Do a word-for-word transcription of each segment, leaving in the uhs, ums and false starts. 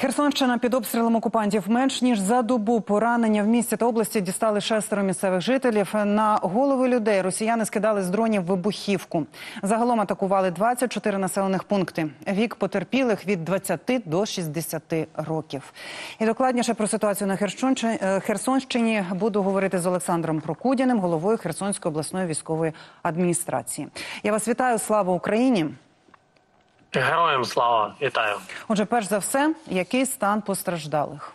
Херсонщина під обстрілом окупантів. Менш ніж за добу поранення в місті та області дістали шестеро місцевих жителів. На голови людей росіяни скидали з дронів вибухівку. Загалом атакували двадцять чотири населених пункти. Вік потерпілих від двадцяти до шістдесяти років. І докладніше про ситуацію на Херсонщині буду говорити з Олександром Прокудіним, головою Херсонської обласної військової адміністрації. Я вас вітаю. Слава Україні! Героям слава! Вітаю! Отже, перш за все, який стан постраждалих?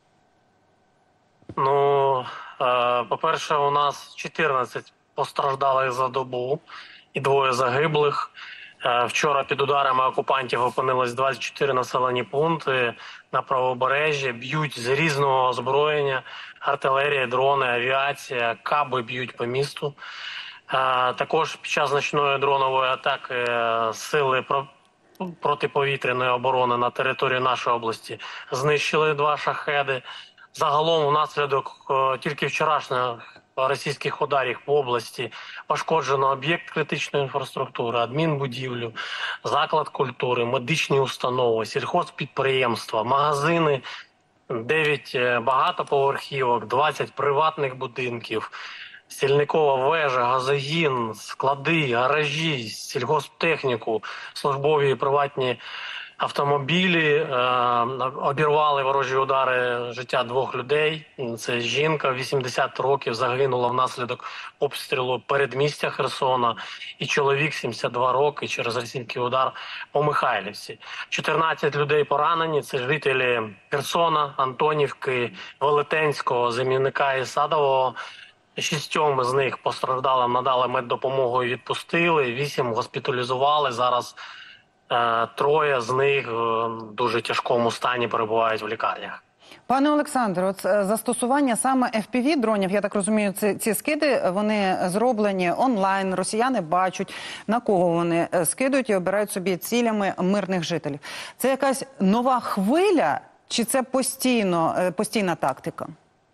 Ну, е, по-перше, у нас чотирнадцять постраждалих за добу і двоє загиблих. Е, вчора під ударами окупантів опинились двадцять чотири населені пункти на правобережжі. Б'ють з різного озброєння: артилерія, дрони, авіація, каби б'ють по місту. Е, також під час значної дронової атаки е, сили про протиповітряної оборони на території нашої області знищили два шахеди. Загалом, внаслідок тільки вчорашніх російських ударів в області пошкоджено об'єкт критичної інфраструктури, адмінбудівлю, заклад культури, медичні установи, сільхозпідприємства, магазини, дев'ять багатоповерхівок, двадцять приватних будинків, стільникова вежа, газогін, склади, гаражі, сільгосптехніку, службові і приватні автомобілі. Е, обірвали ворожі удари життя двох людей. Це жінка вісімдесят років загинула внаслідок обстрілу передмістя Херсона, і чоловік сімдесят два роки через російський удар по Михайлівці. чотирнадцять людей поранені. Це жителі Херсона, Антонівки, Велетенського, Зем'яника і Садового. Шістьом з них постраждалим надали меддопомогу і відпустили, вісім госпіталізували. Зараз е, троє з них в дуже тяжкому стані перебувають в лікарнях. Пане Олександре, от застосування саме еф пі ві-дронів, я так розумію, ці, ці скиди, вони зроблені онлайн, росіяни бачать, на кого вони скидують і обирають собі цілями мирних жителів. Це якась нова хвиля чи це постійно, постійна тактика?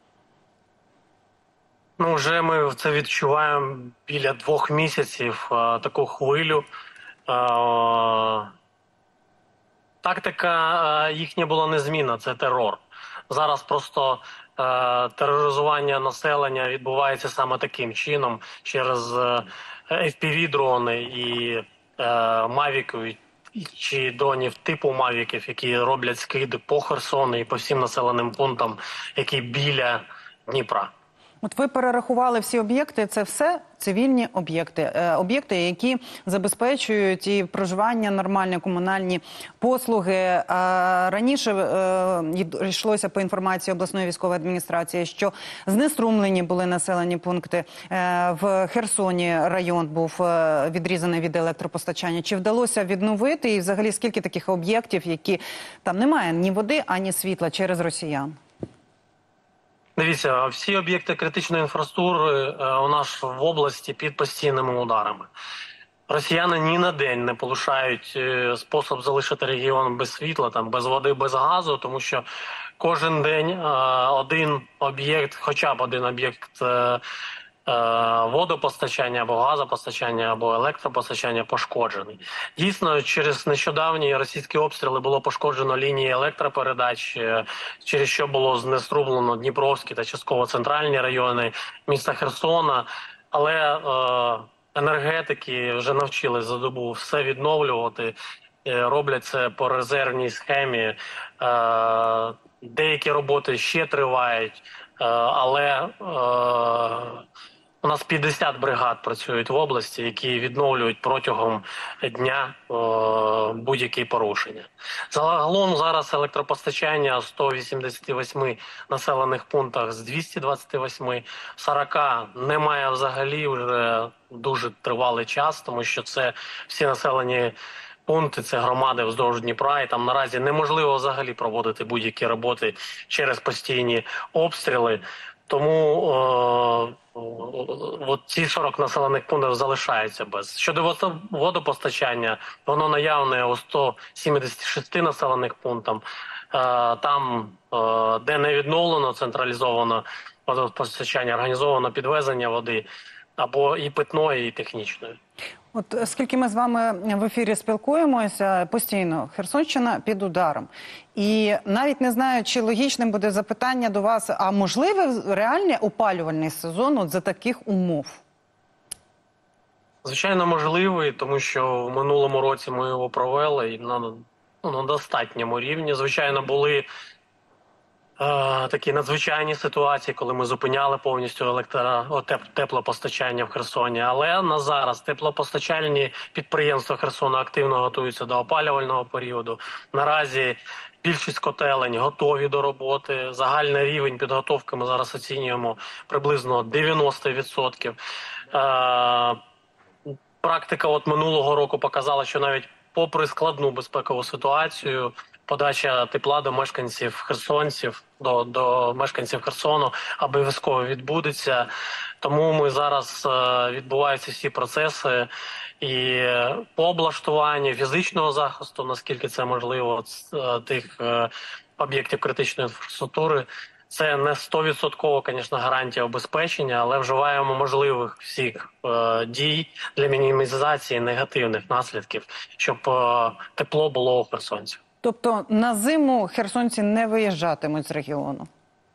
Ну, вже ми це відчуваємо біля двох місяців, а, таку хвилю. А, тактика а, їхня була незмінна, це терор. Зараз просто а, тероризування населення відбувається саме таким чином, через еф пі ві-дрони і мавіків, чи дронів типу мавіків, які роблять скиди по Херсону і по всім населеним пунктам, які біля Дніпра. От ви перерахували всі об'єкти, це все цивільні об'єкти. Е, об'єкти, які забезпечують і проживання, нормальні комунальні послуги. Е, раніше е, йшлося по інформації обласної військової адміністрації, що знеструмлені були населені пункти. Е, в Херсоні район був е, відрізаний від електропостачання. Чи вдалося відновити? І взагалі скільки таких об'єктів, які там немає ні води, ані світла через росіян? Дивіться, всі об'єкти критичної інфраструктури у нас в області під постійними ударами. Росіяни ні на день не полишають спосіб залишити регіон без світла, там, без води, без газу, тому що кожен день один об'єкт, хоча б один об'єкт водопостачання або газопостачання або електропостачання пошкоджений. Дійсно, через нещодавні російські обстріли було пошкоджено лінії електропередач, через що було знеструмлено Дніпровські та частково центральні райони міста Херсона. Але е, енергетики вже навчились за добу все відновлювати, е, роблять це по резервній схемі. Е, деякі роботи ще тривають, е, але е, у нас п'ятдесят бригад працюють в області, які відновлюють протягом дня е, будь-які порушення. Загалом зараз електропостачання в ста вісімдесяти восьми населених пунктах з двохсот двадцяти восьми, сорока немає взагалі вже дуже тривалий час, тому що це всі населені пункти, це громади вздовж Дніпра, і там наразі неможливо взагалі проводити будь-які роботи через постійні обстріли. Тому е, от ці сорок населених пунктів залишаються без. Щодо водопостачання, воно наявне у ста сімдесяти шести населених пунктах. Е, там, е, де не відновлено централізовано водопостачання, організовано підвезення води, або і питною, і технічною. От скільки ми з вами в ефірі спілкуємося, постійно Херсонщина під ударом. І навіть не знаю, чи логічним буде запитання до вас, а можливий реальний опалювальний сезон от за таких умов? Звичайно, можливий, тому що в минулому році ми його провели і на, ну, на достатньому рівні. Звичайно, були е, такі надзвичайні ситуації, коли ми зупиняли повністю електро... о, теп... теплопостачання в Херсоні. Але на зараз теплопостачальні підприємства Херсона активно готуються до опалювального періоду. Наразі більшість котелень готові до роботи. Загальний рівень підготовки ми зараз оцінюємо приблизно дев'яносто відсотків. Е, Практика от минулого року показала, що навіть попри складну безпекову ситуацію, подача тепла до мешканців херсонців, до, до мешканців Херсону обов'язково відбудеться. Тому ми зараз е, відбуваються всі процеси і по облаштуванню фізичного захисту, наскільки це можливо, е, тих е, об'єктів критичної інфраструктури. Це не стовідсотково, звісно, гарантія обезпечення, але вживаємо можливих всіх е, дій для мінімізації негативних наслідків, щоб е, тепло було у херсонців. Тобто на зиму херсонці не виїжджатимуть з регіону?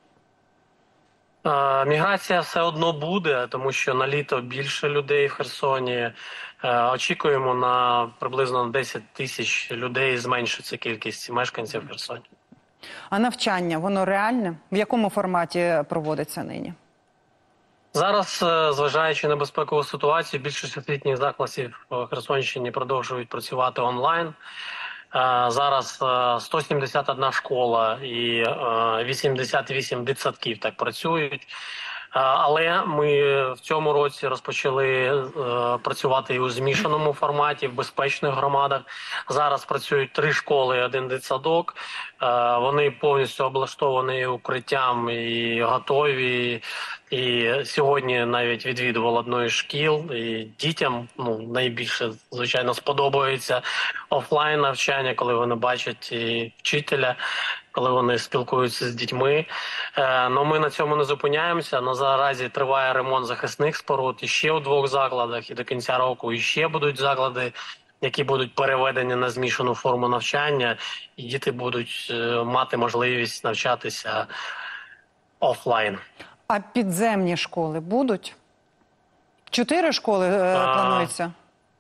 Е, міграція все одно буде, тому що на літо більше людей в Херсоні. Е, очікуємо на приблизно десять тисяч людей, зменшиться кількість мешканців в Херсоні. А навчання, воно реальне? В якому форматі проводиться нині? Зараз, зважаючи на безпекову ситуацію, більшість освітніх закладів в Херсонщині продовжують працювати онлайн. Зараз сто сімдесят одна школа і вісімдесят вісім дитсадків так працюють. Але ми в цьому році розпочали працювати і у змішаному форматі, в безпечних громадах. Зараз працюють три школи і один дитсадок. Вони повністю облаштовані укриттям і готові. І сьогодні навіть відвідував одну із шкіл. І дітям ну, найбільше, звичайно, сподобається офлайн навчання, коли вони бачать і вчителя, коли вони спілкуються з дітьми. Но ми на цьому не зупиняємося. Наразі триває ремонт захисних споруд і ще у двох закладах, і до кінця року іще будуть заклади, які будуть переведені на змішану форму навчання, і діти будуть мати можливість навчатися офлайн. А підземні школи будуть? Чотири школи е, планується?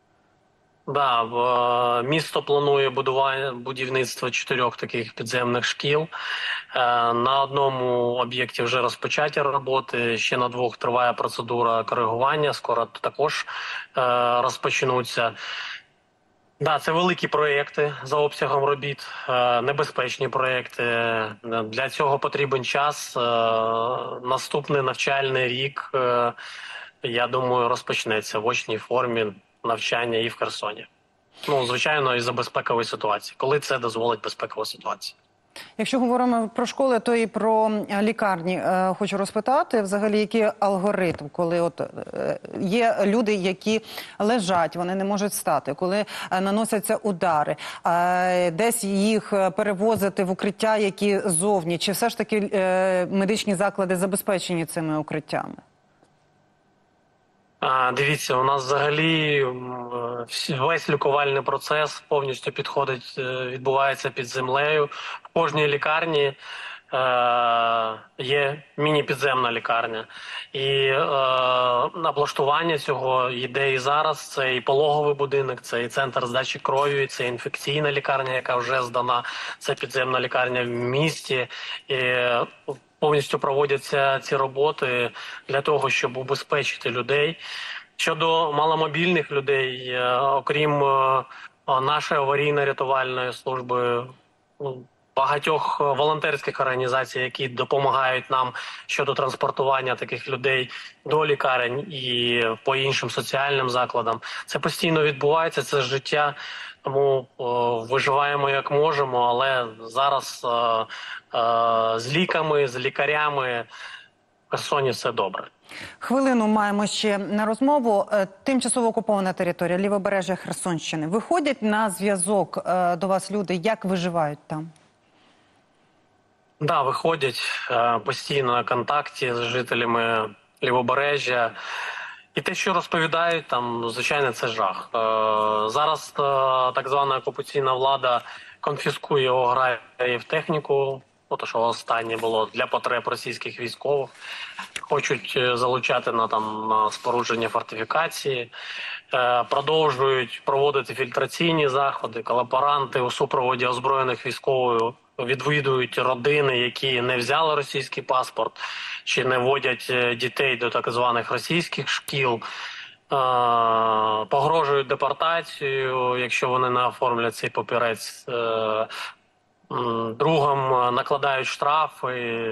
Да, в, місто планує будування, будівництво чотирьох таких підземних шкіл. Е, на одному об'єкті вже розпочаті роботи, ще на двох триває процедура коригування, скоро також е, розпочнуться. Да, це великі проєкти за обсягом робіт, е, небезпечні проєкти. Для цього потрібен час. Е, наступний навчальний рік, е, я думаю, розпочнеться в очній формі навчання і в Херсоні. Ну, звичайно, із-за безпекової ситуації, коли це дозволить безпекова ситуація. Якщо говоримо про школи, то і про лікарні е, хочу розпитати. Взагалі, який алгоритм, коли от е, є люди, які лежать, вони не можуть встати, коли е, наносяться удари, е, десь їх перевозити в укриття, які зовні, чи все ж таки е, медичні заклади забезпечені цими укриттями? А, дивіться, у нас взагалі весь лікувальний процес повністю підходить, відбувається під землею. В кожній лікарні е, є міні-підземна лікарня. І е, облаштування цього йде і зараз. Це і пологовий будинок, це і центр здачі крові, це інфекційна лікарня, яка вже здана, це підземна лікарня в місті. І повністю проводяться ці роботи для того, щоб убезпечити людей. Щодо маломобільних людей, окрім нашої аварійно-рятувальної служби, багатьох волонтерських організацій, які допомагають нам щодо транспортування таких людей до лікарень і по іншим соціальним закладам. Це постійно відбувається, це життя, тому о, виживаємо як можемо, але зараз о, о, з ліками, з лікарями в Херсоні все добре. Хвилину маємо ще на розмову. Тимчасово окупована територія, лівобережжя Херсонщини. Виходять на зв'язок до вас люди, як виживають там? Так, да, виходять постійно на контакті з жителями лівобережжя. І те, що розповідають, там, звичайно, це жах. Е, зараз е, так звана окупаційна влада конфіскує ограїв техніку, то, що останнє було для потреб російських військових. Хочуть е, залучати на, там, на спорудження фортифікації, е, продовжують проводити фільтраційні заходи, колаборанти у супроводі озброєних військових відвідують родини, які не взяли російський паспорт, чи не водять дітей до так званих російських шкіл, погрожують депортацією, якщо вони не оформлять цей папірець, другом накладають штрафи,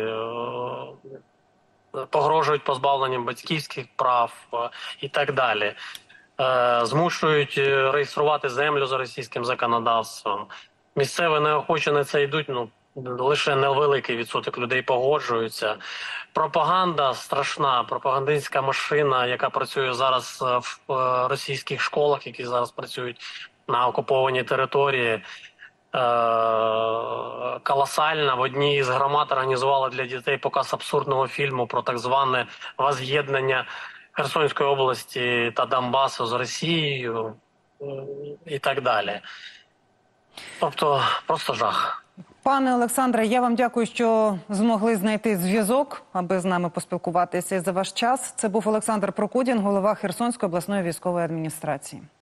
погрожують позбавленням батьківських прав і так далі. Змушують реєструвати землю за російським законодавством. Місцеві неохоче на це йдуть, ну, лише невеликий відсоток людей погоджуються. Пропаганда страшна, пропагандистська машина, яка працює зараз в російських школах, які зараз працюють на окупованій території, колосальна. В одній із громад організували для дітей показ абсурдного фільму про так зване воз'єднання Херсонської області та Донбасу з Росією і так далі. Тобто просто жах. Пане Олександре, я вам дякую, що змогли знайти зв'язок, аби з нами поспілкуватися, за ваш час. Це був Олександр Прокудін, голова Херсонської обласної військової адміністрації.